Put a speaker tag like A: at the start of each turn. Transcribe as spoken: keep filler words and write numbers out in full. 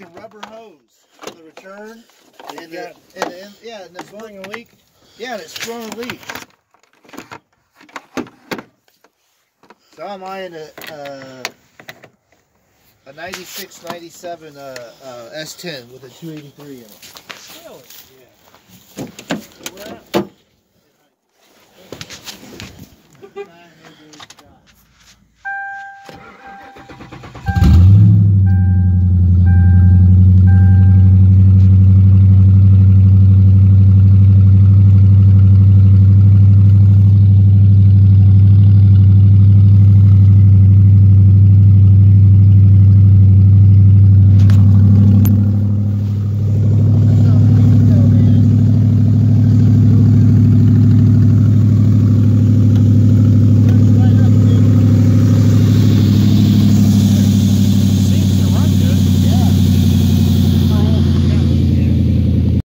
A: a rubber hose for the return. And
B: Yeah.
A: the, and the, yeah, and the
B: Sprung a leak?
A: Yeah, and it's sprung a leak. So I'm eyeing a, uh, a ninety-six ninety-seven uh, uh, S ten with a two eighty-three in it.
B: Really?